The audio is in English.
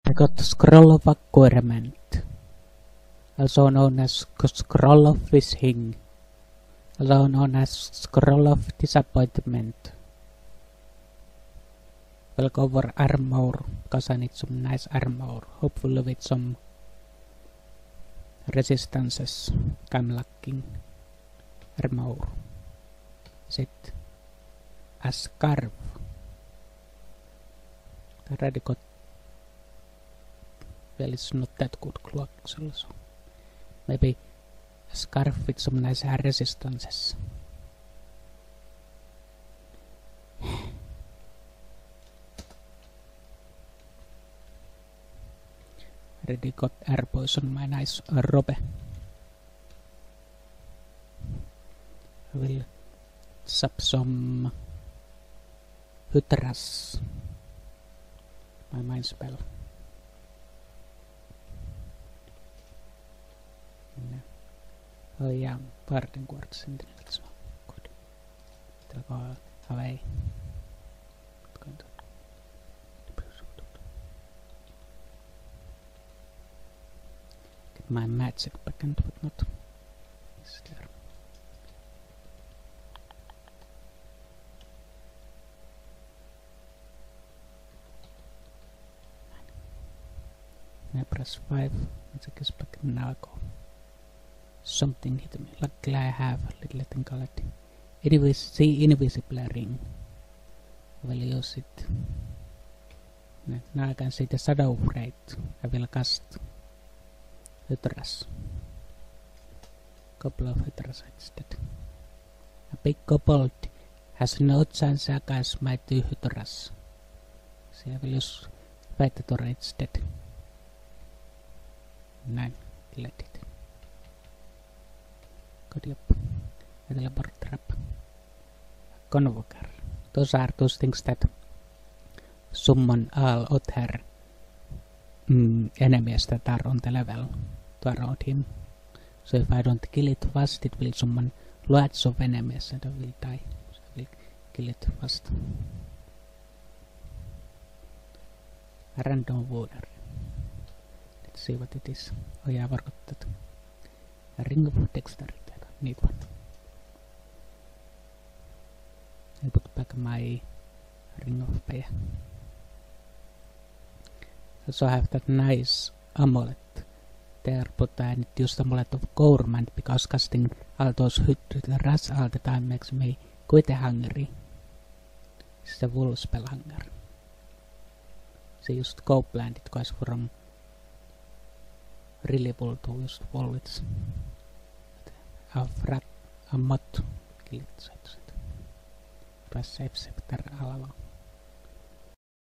I got scroll of acquirement, also known as scroll of fishing, also known as scroll of disappointment. We'll go for armor, because I need some nice armor, hopefully with some resistances. I'm lacking armor. Is it a scarf? I already got. Well, it's not that good cloak actually, so maybe a scarf with some nice resistances. Already got air poison, my nice robe. I will sub some hydras. My mind spell. Oh yeah, parting quartz in the next one. Good. It'll go away. Get my magic back and whatnot. Is there? I press 5, magic is back, now I go. Something hit me, luckily I have a little thing called invisible ring. I will use it. Now I can see the shadow rate. I will cast hydras. Couple of hydras instead. A big kobold has no chance against my 2 hydras. So I will use Predator instead. 9, let it. Good up. A teleport trap. Convoker. Those are those things that summon all other enemies that are on the level to around him. So if I don't kill it fast, it will summon lots of enemies and I will die. So I will kill it fast. A random water. Let's see what it is. Oh yeah, I forgot that. A ring of dexterity. Need one. I put back my ring of fire. Also have that nice amulet there, but I need to use the amulet of Gourmand because casting all those hydras all the time makes me quite hungry. It's the wool spell hunger. So used Copeland, it goes from really full to use wallets. A mod kill it, so it was safe there all along.